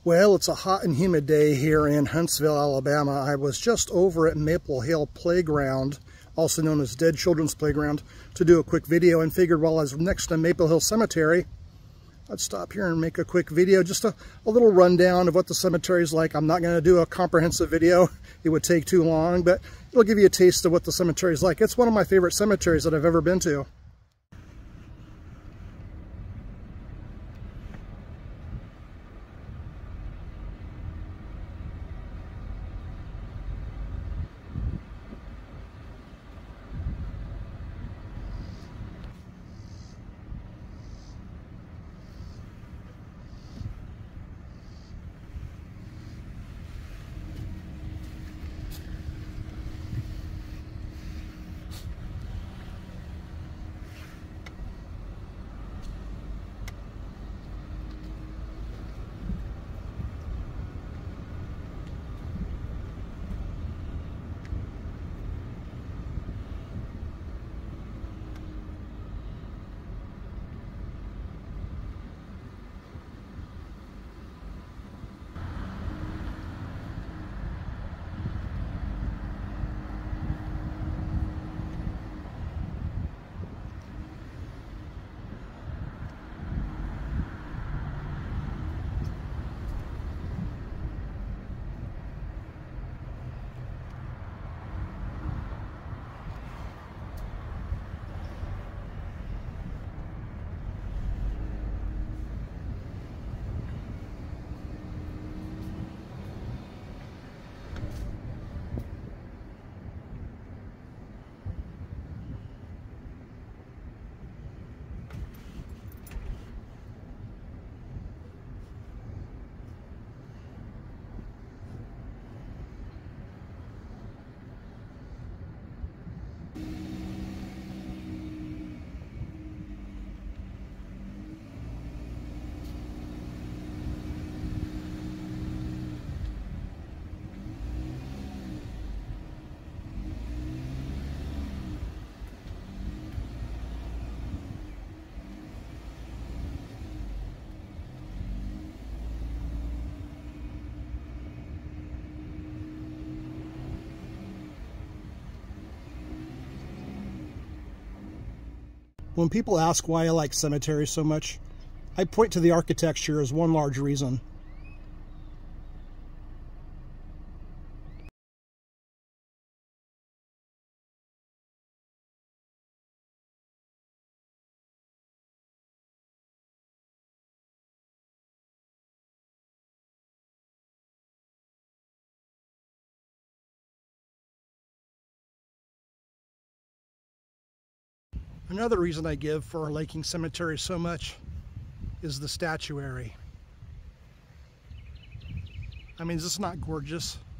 Well, it's a hot and humid day here in Huntsville, Alabama. I was just over at Maple Hill Playground, also known as Dead Children's Playground, to do a quick video, and figured while I was next to Maple Hill Cemetery, I'd stop here and make a quick video, just a little rundown of what the cemetery is like. I'm not going to do a comprehensive video. It would take too long, but it'll give you a taste of what the cemetery is like. It's one of my favorite cemeteries that I've ever been to. When people ask why I like cemeteries so much, I point to the architecture as one large reason. Another reason I give for liking cemeteries so much is the statuary. I mean, is this not gorgeous?